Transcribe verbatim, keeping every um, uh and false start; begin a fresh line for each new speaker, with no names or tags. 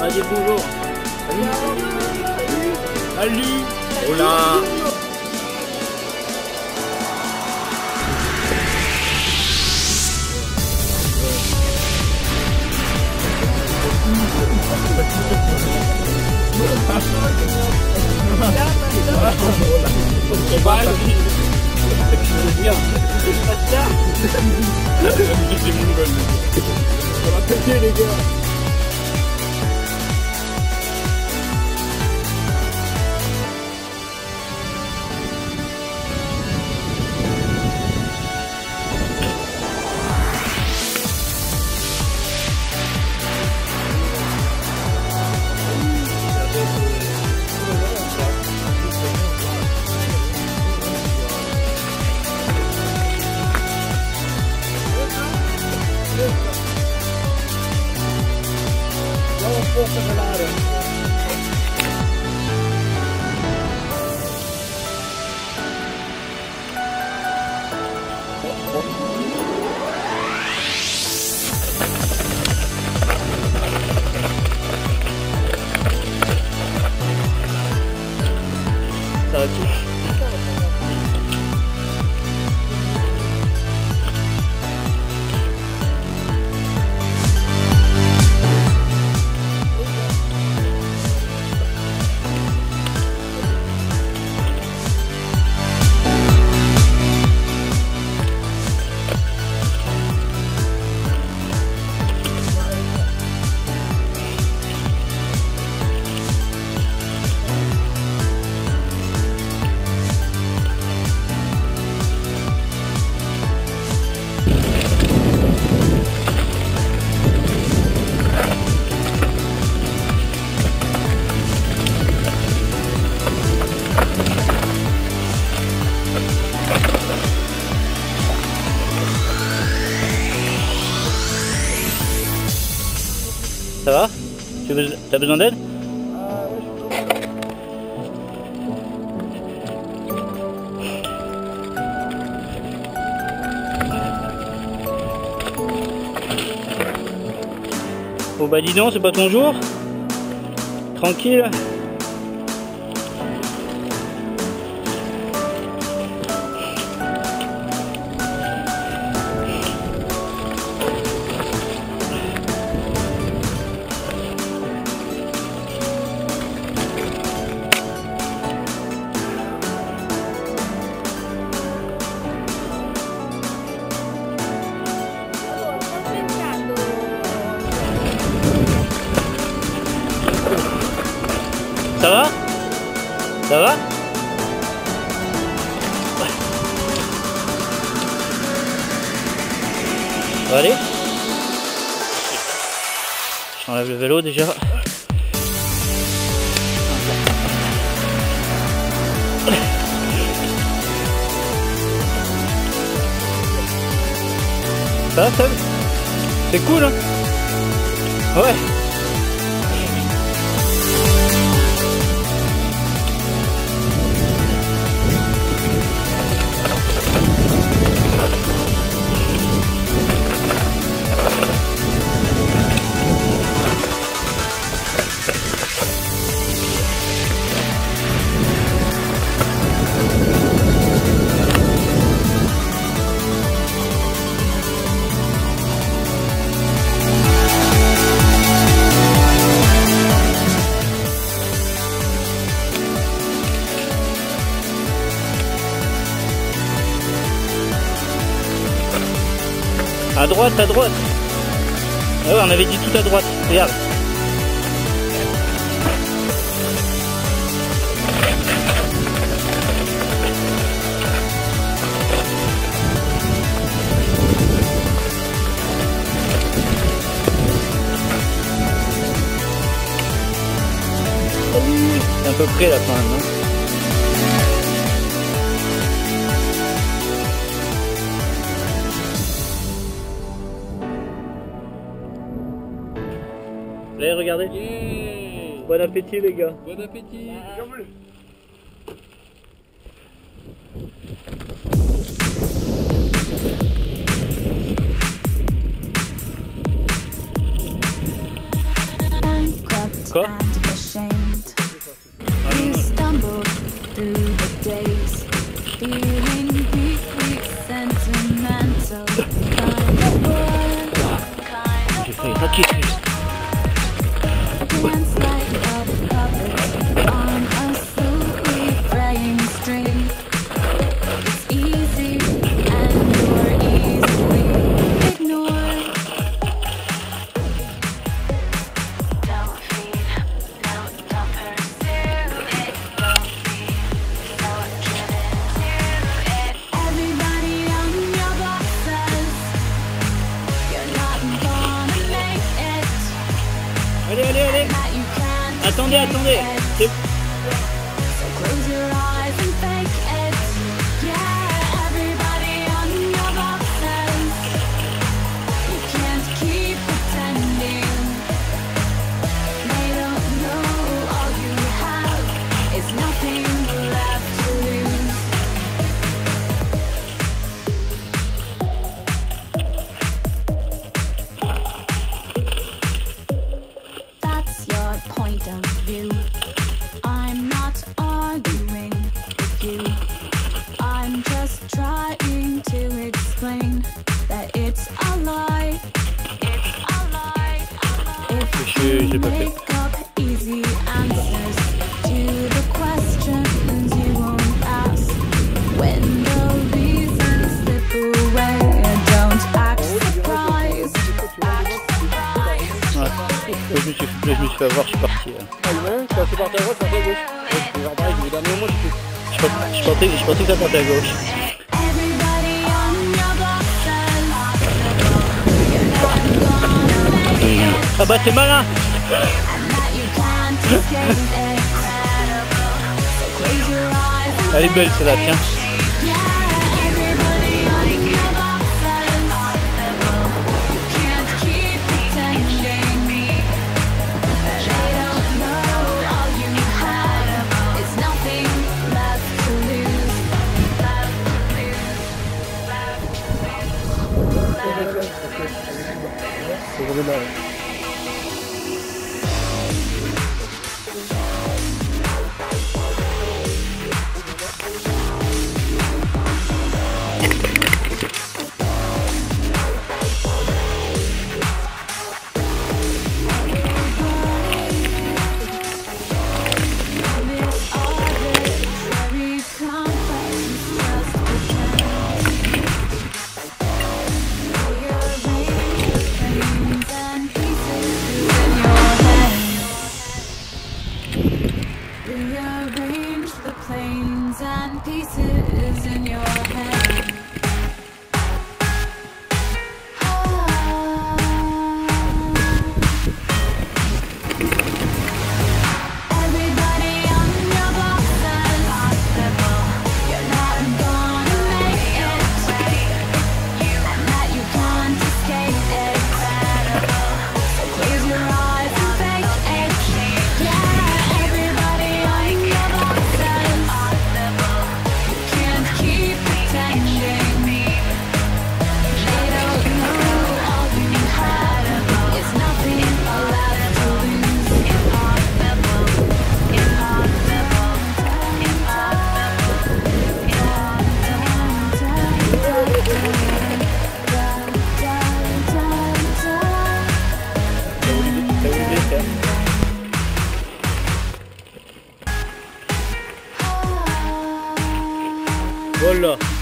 dire bonjour. Salut. Salut. Oh là. Ça va péter les gars. Ça va tout. Ça va? Tu as besoin d'aide?
Ah ouais,
je Oh bah dis donc, c'est pas ton jour? Tranquille. Ça va? Ça va? Ça va aller? J'enlève le vélo déjà. Ça va, Seb? C'est cool, hein? Ouais. À droite, à droite. Ah ouais, on avait dit tout à droite. Regarde. C'est à peu près là quand même. Hein. Allez, regardez.
Yeah.
Bon appétit les gars.
Bon appétit.
Bankrupt
attendez, attendez. C'est... J'ai pas fait. Je me suis, je me suis fait avoir, je suis parti.
Ah, ouais, quand tu partais à droite, tu partais à gauche. Ouais, je vais pareil, le dernier moment, je
Je pensais, je pensais, je pensais que ça partait à gauche. Ah bah c'est malin. Elle est belle celle-là, tiens.
C'est vraiment là.
Rearrange the planes and pieces in your head. Everybody on your block says you're not gonna make it, and that you can't escape it. So close your eyes and fake it. Yeah, everybody on your block says you can't keep pretending. They don't know all you had is nothing left to lose. Impossible,
Voilà.